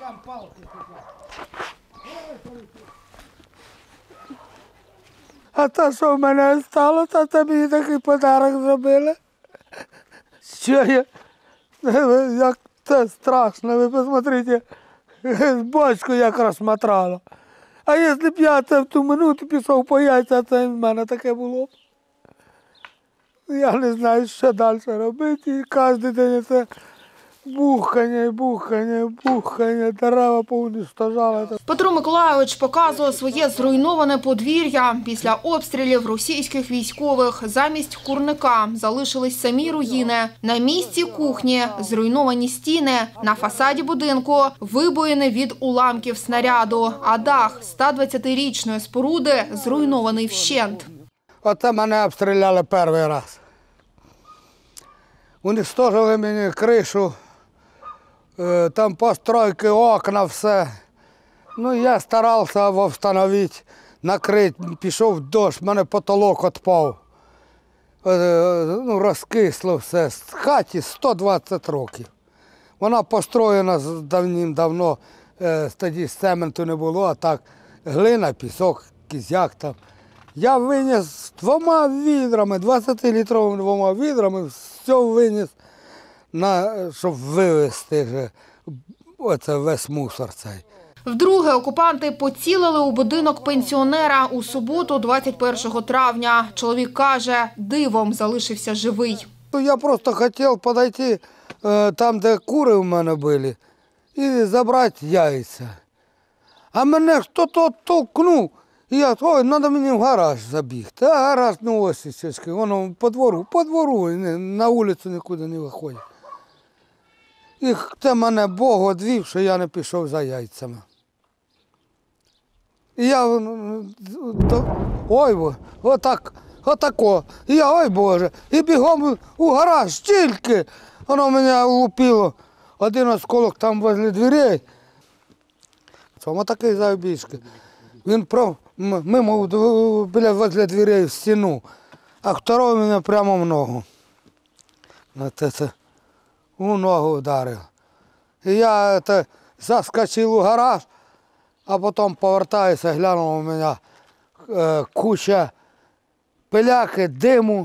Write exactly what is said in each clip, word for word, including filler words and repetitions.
А те, що в мене сталося, це мені такий подарок зробили. Що я? Як це страшно, ви посмотрите, з бочку як розмотрало. А якщо б я це в ту минуту пішов по яйця, це в мене таке було б. Я не знаю, що далі робити. І кожен день це бухання, бухання, бухання, дерева поуничтожали. Петро Миколайович показує своє зруйноване подвір'я. Після обстрілів російських військових замість курника залишились самі руїни. На місці кухні зруйновані стіни, на фасаді будинку вибоїни від уламків снаряду, а дах ста двадцятирічної споруди зруйнований вщент. Оце мене обстріляли перший раз. Уничтожили мені кришу, там постройки, окна, все. Ну, я старався встановити, накрити, пішов дощ, в мене потолок відпав. Ну, розкисло все. З хаті сто двадцять років. Вона построєна давним-давно, тоді цементу не було, а так глина, пісок, кізяк там. Я виніс двома відрами, двадцятилітровими двома відрами, все виніс, на, щоб вивезти оце весь мусор цей. Вдруге окупанти поцілили у будинок пенсіонера у суботу, двадцять першого травня. Чоловік каже, дивом залишився живий. Я просто хотів підійти там, де кури у мене були, і забрати яйця. А мене хтось толкнув. І я, ой, треба мені в гараж забігти. А гараж, ну ось, воно по двору, по двору, на вулицю нікуди не виходить. І це мене Бог одвів, що я не пішов за яйцями. І я, ой, отак, отако. І я, ой, Боже, і бігом у гараж, тільки. Воно мене лупило. Один осколок там возле дверей. Ось такий завбіжки. Він прав, мимо, біля возле дверей в стіну, а второй мене прямо в ногу. Це, це, у ногу вдарив. І я це, заскочив у гараж, а потім повертаюся, глянув, у мене е, куча пиляки, диму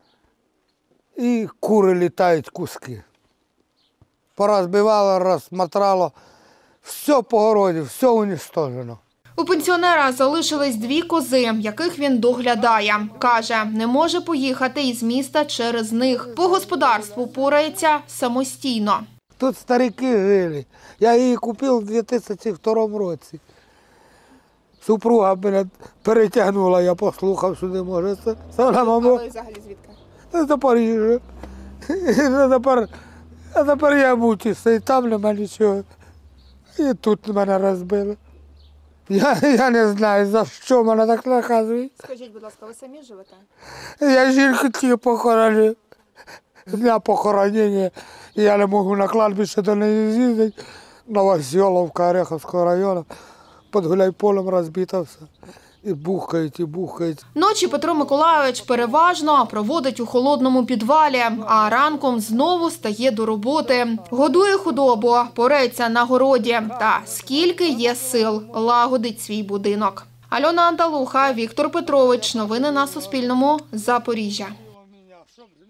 і кури літають куски. Порозбивало, розмотрало, все по городі, все уничтожено. У пенсіонера залишились дві кози, яких він доглядає. Каже, не може поїхати із міста через них. По господарству порається самостійно. Тут старики жили. Я її купив у дві тисячі другому році. Супруга мене перетягнула, я послухав, що не може. Це, це вона, мамо. А ви взагалі звідки? З Запоріжжя. А тепер, а тепер я мучуся, і там нема нічого. І тут мене розбили. Я, я не знаю, за що мене так наказують. Скажіть, будь ласка, ви самі живете? Я жінку тільки похоронив. Для похоронення я не можу на кладбище до неї з'їздити. Новоселовка, Ореховського району. Під Гуляйполем розбито все. І бухають, і бухають. Ночі Петро Миколайович переважно проводить у холодному підвалі, а ранком знову стає до роботи. Годує худобу, порається на городі та скільки є сил лагодить свій будинок. Альона Анталуха, Віктор Петрович. Новини на Суспільному. Запоріжжя.